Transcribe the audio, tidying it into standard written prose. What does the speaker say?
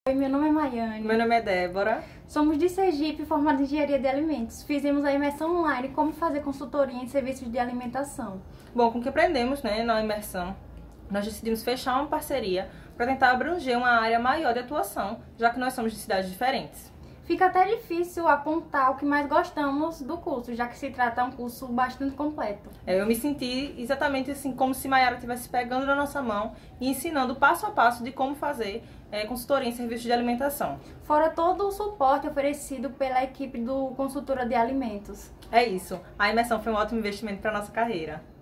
Oi, meu nome é Maiane. Meu nome é Débora. Somos de Sergipe, formados em Engenharia de Alimentos. Fizemos a imersão online como fazer consultoria em serviços de alimentação. Bom, com o que aprendemos, na imersão, nós decidimos fechar uma parceria para tentar abranger uma área maior de atuação, já que nós somos de cidades diferentes. Fica até difícil apontar o que mais gostamos do curso, já que se trata de um curso bastante completo. Eu me senti exatamente assim, como se Maiara estivesse pegando na nossa mão e ensinando passo a passo de como fazer consultoria em serviços de alimentação. Fora todo o suporte oferecido pela equipe do Consultora de Alimentos. É isso, a imersão foi um ótimo investimento para a nossa carreira.